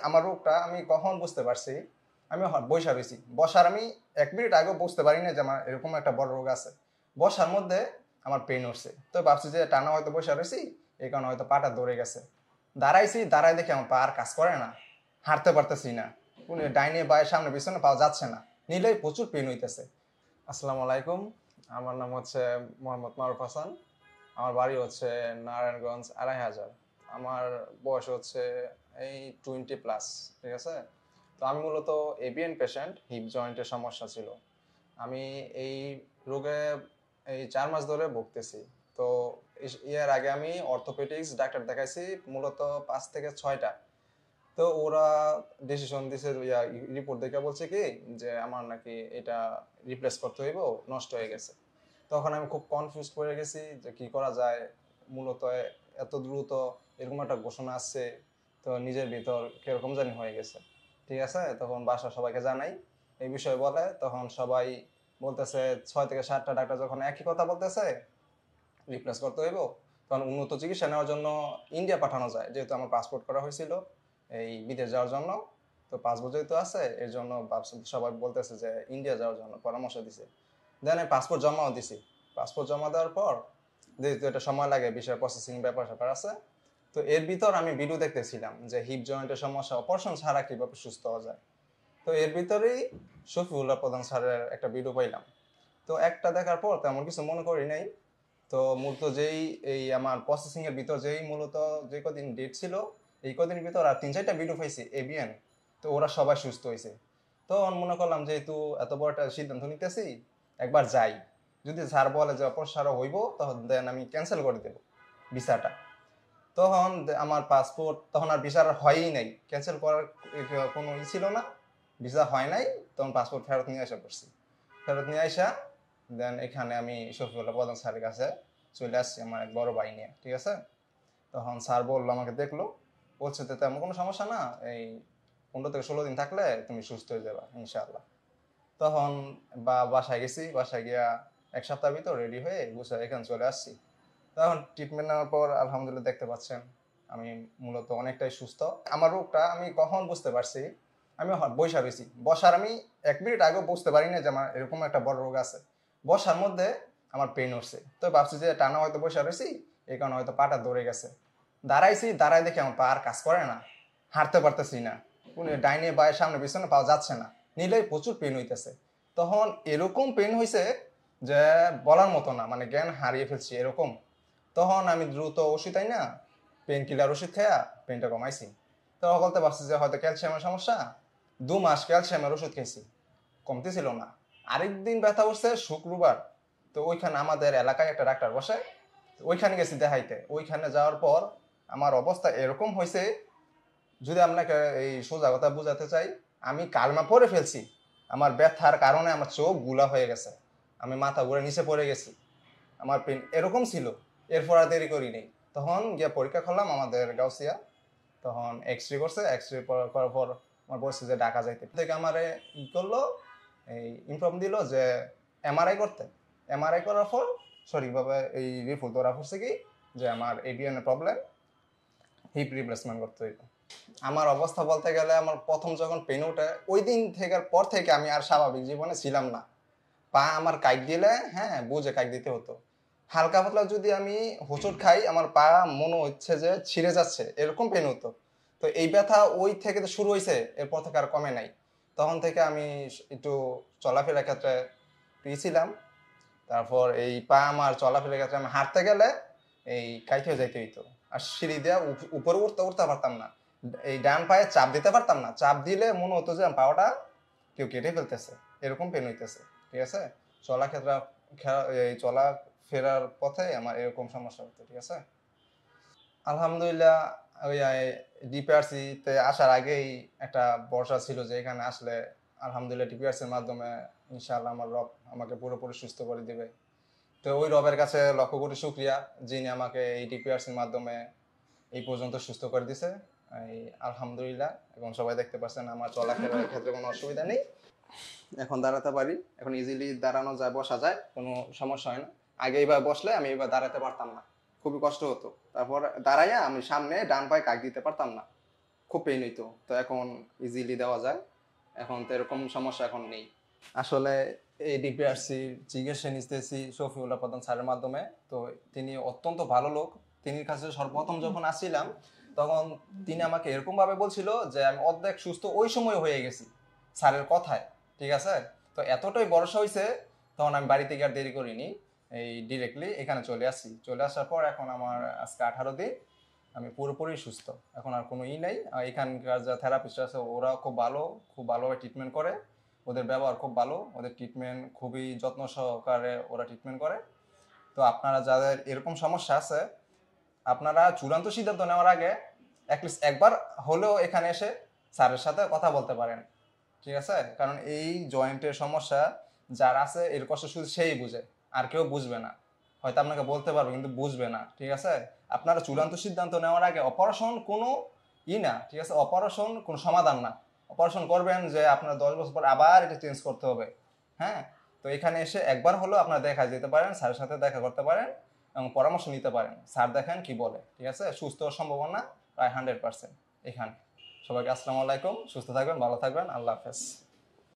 আমার রোগটা আমি কখন বুঝতে পারছি, আমি বসা রয়েছি, বসার আমি 1 মিনিট আগেও বুঝতে পারি না যে আমার এরকম একটা বড় রোগ আছে। বসার মধ্যে আমার পেন উঠছে, তো ভাবছি যে টানা হয়তো বসা রয়েছি, এই কারণে হয়তো পাটা ধরে গেছে। দাঁড়াইছি, দাঁড়াই দেখি আমার পা আর কাজ করে না, হাঁটতে পারতেছি না, কোনো ডাইনে বায়ে সামনে পিছনে পাওয়া যাচ্ছে না, নিলেই প্রচুর পেন হইতেছে। আসসালামু আলাইকুম, আমার নাম হচ্ছে মোহাম্মদ মারুফ হাসান। আমার বাড়ি হচ্ছে নারায়ণগঞ্জ 2500। আমার বয়স হচ্ছে এই 20+, ঠিক আছে। তো আমি মূলত এবিএন পেশেন্ট, হিপ জয়েন্টের সমস্যা ছিল। আমি এই রোগে এই 4 মাস ধরে ভুগতেছি। তো এর আগে আমি অর্থোপেডিক্স ডাক্তার দেখাইছি মূলত 5 থেকে 6টা। তো ওরা ডিসিশন দিছে, রিপোর্ট দেখে বলছে কি যে আমার নাকি এটা রিপ্লেস করতে হইব, নষ্ট হয়ে গেছে। তখন আমি খুব কনফিউজ করে গেছি যে কি করা যায়। মূলত এত দ্রুত এরকম একটা ঘোষণা আসছে, তো নিজের ভিতর কিরকম জানি হয়ে গেছে, ঠিক আছে। তখন বাসা সবাইকে জানাই এই বিষয়ে, বলে তখন সবাই বলতেছে 6 থেকে 7টা ডাক্তার যখন একই কথা বলতেছে রিপ্লেস করতে হইব, তখন উন্নত চিকিৎসা নেওয়ার জন্য ইন্ডিয়া পাঠানো যায়, যেহেতু আমার পাসপোর্ট করা হয়েছিল এই বিদেশ যাওয়ার জন্য। তো পাসপোর্ট যেহেতু আছে এর জন্য সবাই বলতেছে যে ইন্ডিয়া যাওয়ার জন্য পরামর্শ দিছে। দেন আমি পাসপোর্ট জমাও দিছি। পাসপোর্ট জমা দেওয়ার পর যেহেতু এটা সময় লাগে, বিষয় প্রসেসিং ব্যাপার স্যাপার আছে, তো এর ভিতর আমি ভিডিও দেখতেছিলাম যে হিপ জয়েন্টের সমস্যা অপারেশন ছাড়া কিভাবে সুস্থ হওয়া যায়। তো এর ভিতরেই শফিউল্লাহ প্রধান স্যারের একটা ভিডিও পাইলাম। তো একটা দেখার পর তেমন কিছু মনে করি নাই। তো মূলত যেই এই আমার প্রসেসিং এর ভিতর যেই মূলত যে কদিন ডেট ছিল, এই কদিনের ভিতর আর 3-4টা ভিডিও পাইছি এবিএন। তো ওরা সবাই সুস্থ হয়েছে। তো মনে করলাম যেহেতু এত বড় একটা সিদ্ধান্ত নিতেছি, একবার যাই, যদি স্যার বলে যে অপসার হইব তখন দেন আমি ক্যান্সেল করে দেব ভিসাটা। তখন আমার পাসপোর্ট তখন আর ভিসা হয়ই নাই, ক্যান্সেল করার কোনো ছিল না, ভিসা হয় নাই। তখন পাসপোর্ট ফেরত নিয়ে আসা পড়ছি। ফেরত নিয়ে আসা দেন এখানে আমি শফিউল্লাহ প্রধান স্যারের কাছে চলে আসছি আমার এক বড় ভাই নিয়ে, ঠিক আছে। তখন স্যার বললো, আমাকে দেখলো, বলছে তো তেমন কোনো সমস্যা না, এই 15 থেকে 16 দিন থাকলে তুমি সুস্থ হয়ে যাবে ইনশাআল্লাহ। তখন বাসায় গেছি, বাসায় গিয়া 1 সপ্তাহের ভিতর রেডি হয়ে বুঝে এখানে চলে আসছি। তখন ট্রিটমেন্ট নেওয়ার পর আলহামদুলিল্লাহ দেখতে পাচ্ছেন আমি মূলত অনেকটাই সুস্থ। আমার রোগটা আমি কখন বুঝতে পারছি, আমি বসা রয়েছি, বসার আমি 1 মিনিট আগেও বুঝতে পারি না যে আমার এরকম একটা বড় রোগ আছে। বসার মধ্যে আমার পেন উঠছে, তো ভাবছি যে টানা হয়তো বসা রয়েছি, এই কারণে হয়তো পাটা ধরে গেছে। দাঁড়াইছি, দাঁড়াই দেখি আমার পা আর কাজ করে না, হাঁটতে পারতেছি না, কোনো ডাইনে বায়ে সামনে পিছনে পাওয়া যাচ্ছে না, নিলেই প্রচুর পেন হইতেছে। তখন এরকম পেন হয়েছে যে বলার মতো না, মানে জ্ঞান হারিয়ে ফেলছি এরকম। তখন আমি দ্রুত ওষুধ তাই না, পেন কিলার ওষুধ খেয়া পেনটা কমাইছি। তো বলতে পারছি যে হয়তো ক্যালসিয়ামের সমস্যা। 2 মাস ক্যালসিয়ামের ওষুধ খেয়েছি, কমতেছিল না। আরেকদিন ব্যথা উঠছে শুক্রবার, তো ওইখানে আমাদের এলাকায় একটা ডাক্তার বসে, ওইখানে গেছি দেখাইতে। ওইখানে যাওয়ার পর আমার অবস্থা এরকম হয়েছে, যদি আপনাকে এই সোজা কথা বুঝাতে চাই, আমি কালমা পরে ফেলছি। আমার ব্যথার কারণে আমার চোখ গুলা হয়ে গেছে, আমি মাথা ঘুরে নিচে পড়ে গেছি, আমার পেন এরকম ছিল। এরপর আর দেরি করি নেই, তখন গিয়ে পরীক্ষা করলাম আমাদের গাউসিয়া। তখন এক্স রে করছে, এক্স রে করার পর আমার বলছে যে ঢাকা যাইতে, থেকে আমারে ই করলো, এই ইনফর্ম দিল যে এমআরআই করতে। এমআরআই করার পর সঠিকভাবে এই রিপোর্ট ধরা পড়ছে কি যে আমার এবিএন এর প্রবলেম, হিপ রিপ্লেসমেন্ট করতে হইব। আমার অবস্থা বলতে গেলে, আমার প্রথম যখন পেন ওঠে ওই দিন থেকে পর থেকে আমি আর স্বাভাবিক জীবনে ছিলাম না। পা আমার কাইট দিলে হ্যাঁ বুঝে কাইট দিতে হতো। হালকা পাতলা যদি আমি হোঁচট খাই আমার পা মনে হচ্ছে যে ছিঁড়ে যাচ্ছে, এরকম পেন হতো। তো এই ব্যথা ওই থেকে তো শুরু হয়েছে, এরপর থেকে আর কমে নাই। তখন থেকে আমি একটু চলাফেরার ক্ষেত্রে পিছিলাম। তারপর এই পা আমার চলাফেরার ক্ষেত্রে আমি হাঁটতে গেলে এই কাইট হয়ে যাইতে হইতো। আর সিঁড়ি দিয়ে উপরে উঠতে উঠতে পারতাম না, এই ডান পায়ে চাপ দিতে পারতাম না, চাপ দিলে মনে হতো যে পাওয়াটা কেউ কেটে ফেলতেছে, এরকম পেন হইতেছে, ঠিক আছে। চলা ক্ষেত্রে এই চলা ফেরার পথে আমার এরকম সমস্যা হতো, ঠিক আছে। আলহামদুলিল্লাহ ওই ডিপিআরসি তে আসার আগেই একটা ভরসা ছিল যে এখানে আসলে আলহামদুলিল্লাহ ডিপিআরসির মাধ্যমে ইনশাআল্লাহ আমার রব আমাকে পুরোপুরি সুস্থ করে দিবে। তো ওই রবের কাছে লক্ষ কোটি শুকরিয়া, যিনি আমাকে এই ডিপিআরসির মাধ্যমে এই পর্যন্ত সুস্থ করে দিছে। এই আলহামদুলিল্লাহ, এবং সবাই দেখতে পাচ্ছেন আমার চলাফেরার ক্ষেত্রে কোনো অসুবিধা নেই, এখন দাঁড়াতে পারি, এখন ইজিলি দাঁড়ানো যায়, বসা যায়, কোনো সমস্যা হয় না। আগে এইবার বসলে আমি এবার দাঁড়াতে পারতাম না, খুবই কষ্ট হতো। তারপর দাঁড়াইয়া আমি সামনে ডান পায়ে কাক দিতে পারতাম না, খুব পেইন হইতো, তো এখন ইজিলি দেওয়া যায়, এখন তো এরকম সমস্যা এখন নেই। আসলে এই ডিপিআরসি চিকিৎসা নিতেছি শফিউল্লাহ প্রধান স্যারের মাধ্যমে। তো তিনি অত্যন্ত ভালো লোক। তিনি কাছে সর্বপ্রথম যখন আসছিলাম তখন তিনি আমাকে এরকম ভাবে বলছিল যে আমি অর্ধেক সুস্থ ওই সময় হয়ে গেছি স্যারের কথায়, ঠিক আছে। তো এতটাই ভরসা হয়েছে, তখন আমি বাড়ি থেকে আর দেরি করিনি, এই ডিরেক্টলি এখানে চলে আসি। চলে আসার পর এখন আমার আজকে 18 দিন, আমি পুরোপুরি সুস্থ, এখন আর কোনো নেই। এখানকার যা থেরাপিস্ট আছে ওরা খুব ভালো, খুব ভালোভাবে ট্রিটমেন্ট করে, ওদের ব্যবহার খুব ভালো, ওদের ট্রিটমেন্ট খুবই যত্ন সহকারে ওরা ট্রিটমেন্ট করে। তো আপনারা যাদের এরকম সমস্যা আছে, আপনারা চূড়ান্ত সিদ্ধান্ত নেওয়ার আগে অ্যাটলিস্ট একবার হলেও এখানে এসে স্যারের সাথে কথা বলতে পারেন, ঠিক আছে। কারণ এই জয়েন্টের সমস্যা যার আছে এর কষ্ট শুধু সেই বুঝে, আর কেউ বুঝবে না। হয়তো আপনাকে বলতে পারবে কিন্তু বুঝবে না, ঠিক আছে। আপনারা চূড়ান্ত সিদ্ধান্ত নেওয়ার আগে অপারেশন কোনো না, ঠিক আছে, অপারেশন কোনো সমাধান না। অপারেশন করবেন যে আপনার 10 বছর পর আবার এটা চেঞ্জ করতে হবে, হ্যাঁ। তো এখানে এসে একবার হলেও আপনারা দেখা যেতে পারেন, স্যারের সাথে দেখা করতে পারেন এবং পরামর্শ নিতে পারেন, স্যার দেখেন কি বলে, ঠিক আছে। সুস্থ হওয়ার সম্ভাবনা প্রায় 100% এখানে। সবাইকে আসসালামু আলাইকুম, সুস্থ থাকবেন, ভালো থাকবেন, আল্লাহ হাফেজ।